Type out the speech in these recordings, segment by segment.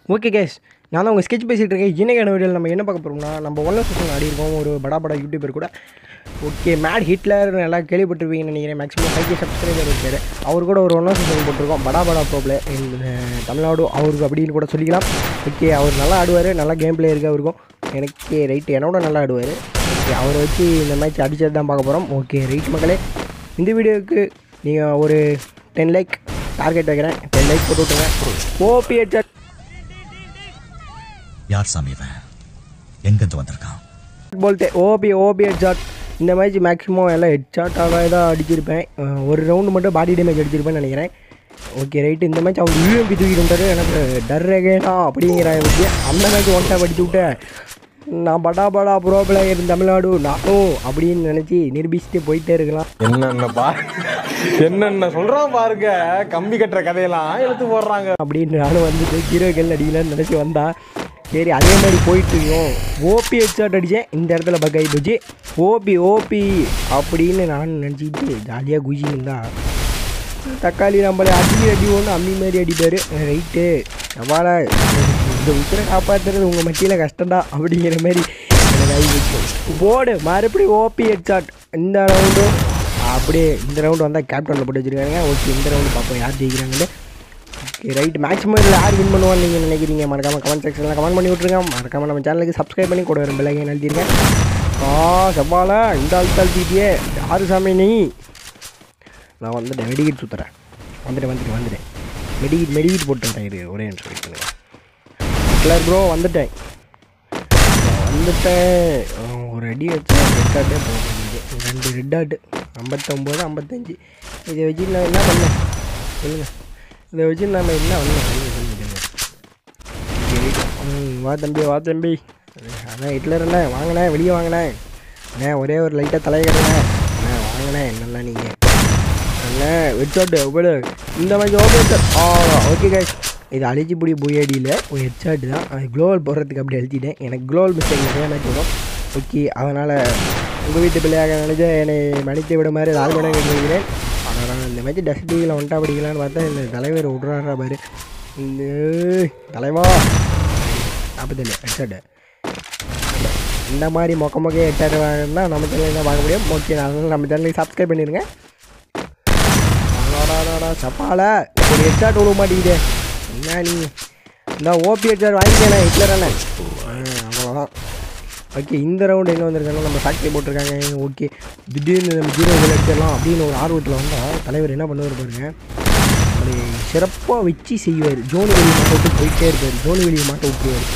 Okay case, நான் தான் உங்கள் ஸ்கெட்ச் பேசிகிட்டு இருக்கேன். இன்னைக்கான வீடியோவில் நம்ம என்ன பார்க்க போகிறோம்னா, நம்ம ஒன்றை சுத்தம் ஆடிருக்கோம் ஒரு படா யூடியூபர் கூட. ஓகே, மேட் ஹிட்லர் நல்லா கேள்விப்பட்டிருப்பீங்கன்னு நினைக்கிறேன். மேக்ஸிமம் 5K சப்ஸ்கிரைபர் இருக்காரு. அவர் கூட ஒரு ஒன்றா சுத்தம் போட்டிருக்கோம். படா ப்ரோப்ளே தமிழ்நாடு அவருக்கு அப்படின்னு கூட சொல்லிக்கலாம். ஓகே, அவர் நல்லா ஆடுவார், நல்லா கேம் பிளே இருக்குது அவருக்கும். எனக்கு ரைட்டு என்னோட நல்லா ஆடுவார். ஓகே, அவரை வச்சு இந்த மேட்ச் அடித்தது தான் பார்க்க போகிறோம். ஓகே ரைட் மக்களே, இந்த வீடியோவுக்கு நீங்கள் ஒரு 10 லைக் டார்கெட் வைக்கிறேன். 10 லைக் போட்டு விட்டுருங்க. OP headshot. யார் சாமி இவன்? எங்கேருந்து வந்திருக்கான்? Bolt OP headshot. இந்த மேட்ச் மேக்ஸிமம் எல்லாம் ஹெட்ஷாட்டாக தான் அடிச்சிருப்பேன். ஒரு ரவுண்டு மட்டும் பாடி டேமேஜ் அடிச்சிருப்பேன்னு நினைக்கிறேன். ஓகே ரைட்டு, இந்த மேட்ச் அவங்க யூஎம்பி தூக்கிட்டு எனக்கு டர்ரேகேனா அப்படிங்கிற விஷயம். அந்த மேட்ச் ஒன் டாப் அடிச்சு விட்டேன். நான் படா ப்ரோ பிளேயர் தமிழ்நாடு நானும் அப்படின்னு நினச்சி நிரூபிச்சுட்டு போயிட்டே இருக்கலாம். என்னென்ன சொல்கிறான் பாருங்க, கம்பி கட்டுற கதையெல்லாம் எடுத்து போடுறாங்க அப்படின்னு நானும் வந்துட்டு ஹீரோக்கள் அடிக்கலான்னு நினச்சி வந்தா. சரி, அதே மாதிரி போயிட்டுருக்கோம். ஓபி ஹெட்ஷாட் அடித்தேன். இந்த இடத்துல பக் ஆகி போச்சு. ஓபி அப்படின்னு நான் நினச்சிக்கிட்டு ஜாலியாக குஜின்னு தக்காளி நம்மளை அடி ஒன்று அம்மி மாதிரி அடிப்பார். ரைட்டு சவால இந்த உத்தரை காப்பாற்றுறது உங்கள் மத்தியில் கஷ்டம்டா அப்படிங்கிற மாதிரி எனக்கு ஆகி போச்சு. போடு மறுபடியும் ஓபி ஹெட்ஷாட். இந்த ரவுண்டும் அப்படியே இந்த ரவுண்டு வந்தால் கேப்டனில் போட்டு வச்சுருக்காங்க. ஓகே, இந்த ரவுண்டு பார்ப்போம் யார் ஜெயிக்கிறாங்கன்னு. ஓகே ரைட், மேக்ஸிமம் இதில் யார் வின் பண்ணுவான்னு நீங்கள் நினைக்கிறீங்க? மறக்காமல் கமெண்ட் செக்ஷனில் கமெண்ட் பண்ணி விட்ருங்க. மறக்காமல் நம்ம சேனலுக்கு சப்ஸ்கிரைப் பண்ணி கூட வரும் பெல்லைக்கன் எழுதிருக்கேன். சவால இந்த ஆள்தால் தீட்டியே யார் சாமி நீ? நான் வந்துட்டேன், மெடிக்கிட் சுற்றுறேன். வந்துட்டேன் மெடிக்கிட் போட்டுட்டேன். இது ஒரே நிமிஷம் வெயிட் பண்ணுங்க. ஹிட்லர் ப்ரோ வந்துட்டேன். ஒரு அடி வச்சு ரெட் ஆட்டே போகுது. 2 ரெட் ஆட்டு 59 55. இதை வச்சு நான் என்ன பண்ணேன் சொல்லுங்கள்? இதை வச்சு நம்ம என்ன பண்ணேன்? வா தம்பி. அதான் ஹிட்லர் என்ன வாங்கினேன், வெளியே வாங்கினேன். ஒரே ஒரு லைட்டாக தலையிடுறேன். வாங்கினேன் என்னென்னா நீங்கள் என்ன ஹெட்ஷாட்டு விடு. இந்த மாதிரி ஓகே கைஸ், இது அழிச்சி பிடி பூயடியில் ஒரு ஹெட்ஷாட்டு தான். அது க்ளோவல் போடுறதுக்கு அப்படி அழிச்சிட்டேன். எனக்கு க்ளோவல் மிஸ்டேக் நிறையா மேட்ச் வரும். ஓகே, அதனால் உங்கள் வீட்டு பிள்ளையாக நினச்சா என்னை மன்னித்து விட மாதிரி 4 மணி நேரம் கேட்கிறேன். ஆனால் இந்த மேட்ச் டஸ்ட் டிவியில் ஒன்ட்டா படிக்கலான்னு பார்த்தா இந்த தலைவர் விட்றாரா பாரு. இந்த தலைவா 47 ஹெட்ஷாட்டு. இந்த மாதிரி மொக்க ஹெட்ஷாட்டு வாங்கினா நம்ம சேனலில் தான் வாங்க முடியும். ஓகே, அதனால் நம்ம சேனலுக்கு சப்ஸ்கிரைப் பண்ணிடுங்க. சப்பால ஒரு ஹெட்ஷாட் விட மாட்டேங்குது. என்ன நீ இந்த ஓபி ஹெட்ஷாட் வாங்கிக்கேண்ணே ஹிட்லரானே. அவ்வளோதான். ஓகே, இந்த ரவுண்டு எங்கே வந்திருக்காங்க? நம்ம ஃபேக்ட்ரி போட்டிருக்காங்க. ஓகே, திடீர்னு நம்ம 0 அடிச்சிடலாம் அப்படின்னு ஒரு ஆர்வத்தில் வந்தால் தலைவர் என்ன பண்ணுவார் பாருங்க. அப்படி சிறப்பாக வச்சு செய்வார். ஜோனி வெளியே மாட்ட விட்டு போயிட்டே இருப்பார். ஜோனி வெளியே மாட்ட விட்டுருவார்.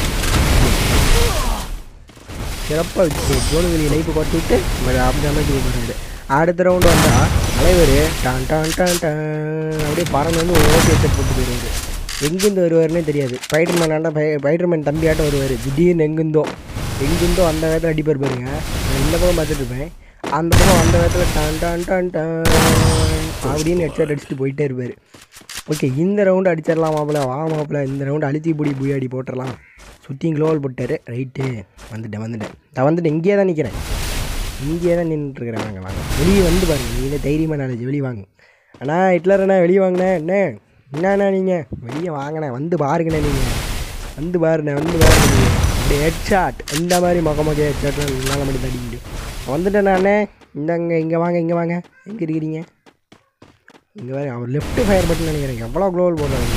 சிறப்பாக வச்சு ஜோனி வெளியே லைஃப்பை பார்த்து விட்டு அப்படி அமைச்சு போகிறாரு. அடுத்த ரவுண்டு வந்தால் தலைவர் டான் அப்படியே பறந்து வந்து ஒரு ஓபி ஹெட்ஷாட் போட்டு போயிடுவார். எங்கேருந்து வருவார்னே தெரியாது. ஸ்பைடர்மேன் தம்பியாட்டம் வருவார். திடீர்னு எங்கேருந்தோ அந்த வேகத்தில் அடிப்பார் பாருங்க. இந்த பக்கம் பார்த்துட்டு இருப்பேன். அந்த பக்கம் அந்த வேகத்தில் டான் அப்படின்னு ஹெட்ஷாட் அடிச்சுட்டு போயிட்டே இருப்பார். ஓகே, இந்த ரவுண்டு அடிச்சிடலாம் மாப்பிள்ள. இந்த ரவுண்டு அழிச்சி பூயாடி போட்டுடலாம். சுற்றியும் க்ளோவல் போட்டார். ரைட்டு வந்துட்டேன். இங்கேயே தான் நிற்கிறேன். இங்கேயே தான் நின்றுட்டுருக்கிறேன். வாங்க வெளியே வந்து பாருங்கள். நீங்கள் தைரியமாக நாலேஜ் வெளியே வாங்க. அண்ணா ஹிட்லர் அண்ணா வெளியே வாங்கினேன். என்னண்ணா நீங்கள் வெளியே வாங்கினே வந்து பாருங்கண்ணே. நீங்கள் வந்து பாருண்ணே நீங்கள் அப்படி ஹெட்ஷாட் இந்த மாதிரி மொக்க ஹெட்ஷாட் என்னால் மட்டும் அடிக்க முடியும். வந்துட்டேன் நானே. இங்கே வாங்க எங்கே இருக்கிறீங்க? இங்கே வேறு அவர் லெஃப்ட் ஃபயர் பட்டன் நினைக்கிறேன். எவ்வளோ க்ளோவல் போடுறாங்க.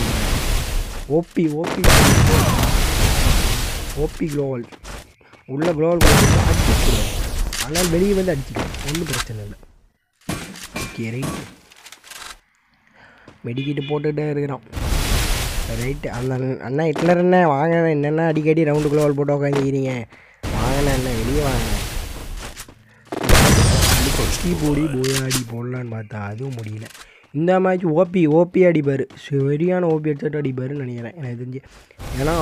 ஓபி க்ளோவல் உள்ள க்ளோவல் போட்டு அடிச்சுடுவோம். ஆனால் வெளியே வந்து அடிச்சுக்கலாம், ஒன்றும் பிரச்சனை இல்லை. ஓகே ரைட்டு, மெடிக்கிட்டு போட்டுகிட்டே இருக்கிறோம். ரைட்டு, அந்த அண்ணா ஹிட்லர் என்ன வாங்கினேன். என்னென்ன அடிக்கடி ரவுண்டுக்குள்ளே போட்டு உட்காந்துக்கிறீங்க? வாங்கினேன் என்ன வெளியே வாங்க. போயாடி போடலான்னு பார்த்தா அதுவும் முடியல. இந்த மேட்ச் ஓபி அடிப்பார். சரியான ஓபி ஹெட்ஷாட் அடிப்பாருன்னு நினைக்கிறேன் எனக்கு தெரிஞ்சு. ஏன்னா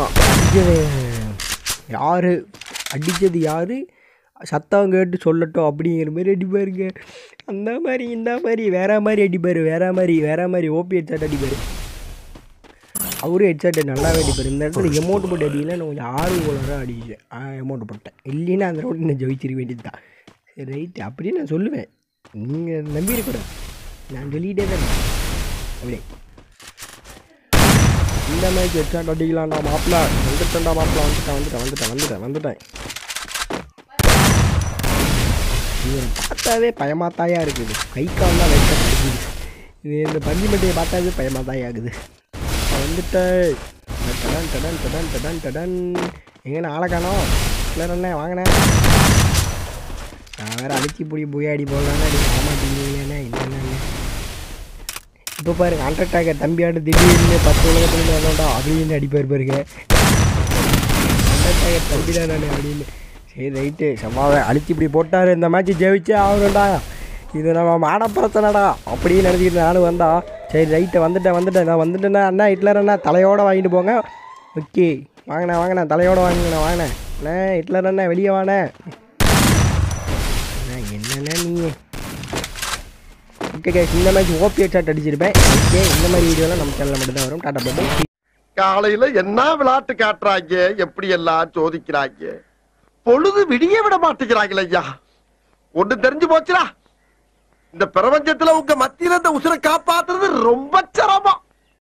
அடித்தது யார் சத்தம் கேட்டு சொல்லட்டும் அப்படிங்கிற மாதிரி அடிப்பாருங்க. அந்த மாதிரி இந்த மாதிரி வேறு மாதிரி அடிப்பார். வேறு மாதிரி ஓபி ஹெட்ஷாட் அடிப்பார். அவரும் ஹெட்ஷாட்டு நல்லாவே அடிப்பார். இந்த இடத்துல எமௌண்ட் போட்டு அடிக்கல. நான் கொஞ்சம் ஆர்வலராக அடிச்சேன். எமௌண்ட் போட்டேன். இல்லைன்னா அந்த ரவுண்டு நான் ஜெயிச்சிருக்க வேண்டியது தான். சரி ரைட்டு, அப்படின்னு நான் சொல்லுவேன். நீங்கள் நம்பியிருக்கூடாது. நான் சொல்லிகிட்டே தான் அப்படியே இந்த மேட்ச் ஹெட்ஷாட் அடிக்கலாம்டா மாப்பிள. வந்துட்டேன்டா மாப்பிள, வந்துட்டேன். இவரை பார்த்தாவே பயமாத்தாயா இருக்குது. கை கால் தான் லைட்டாக கிடைக்குது. இது இந்த பஞ்சு மட்டையை பார்த்தாவே பயமாத்தாயா ஆகுது. வந்துட்டேன். டடன் எங்கண்ணே ஆளை காணோம். இல்லைண்ணே வாங்கினேன். நான் வேறு அடிச்சு பிடி போயாடி போடலான்னா நீ வரமாட்டீங்கண்ணே. என்னென்ன இப்போ பாரு கான்ட்ராக்டாக தம்பியாட்டு திடீர்னு 10 உலகத்துலேருந்து வரணும்டா அப்படின்னு அடிப்பார் பாருங்க. கான்ட்ராக்டாக தம்பி தான் நான் அப்படின்னு. சரி ரைட்டு செவ்வாவை அழிச்சு இப்படி போட்டார். இந்த மேட்ச்சு ஜெயிச்சே ஆகணும்டா, இது நம்ம மான பிரச்சனைடா அப்படின்னு நினச்சிக்கிட்டு நானும் வந்தா. சரி ரைட்டு வந்துட்டேன் நான் வந்துட்டேண்ணா. அண்ணா ஹிட்லர் அண்ணா தலையோடு வாங்கிட்டு போங்க. ஓகே வாங்கினேன் தலையோடு வாங்கினேன். அண்ணே ஹிட்லர் அண்ணா வெளியே வாண்ணே. என்னண்ணே நீ. ஓகே கேஸ், இந்த மேட்ச் ஓபி ஹெட்ஷாட் அடிச்சிருப்பேன். ஓகே இந்த மாதிரி வீடியோலாம் நம்ம சேனலில் மட்டும்தான் வரும். Tata bye bye. காலையில என்ன விளையாட்டு காட்டுறாங்க, எப்படி எல்லாம் சோதிக்கிறாங்க, பொழுது விடிய விட மாட்டேங்கிறாங்களே ஐயா. ஒண்ணு தெரிஞ்சு போச்சுடா, இந்த பிரபஞ்சத்துல உங்க மத்தியில இந்த உசுரை காப்பாத்துறது ரொம்ப சிரமம்.